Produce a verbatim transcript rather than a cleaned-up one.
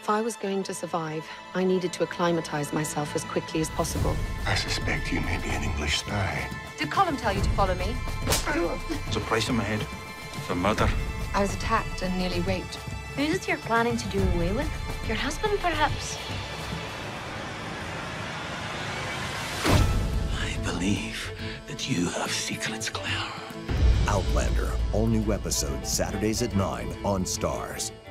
If I was going to survive, I needed to acclimatize myself as quickly as possible. I suspect you may be an English spy. Did Colin tell you to follow me? There's a price on my head for murder. I was attacked and nearly raped. Who's it you're planning to do away with? Your husband, perhaps? I believe that you have secrets, Claire. Outlander, all new episodes Saturdays at nine on Stars.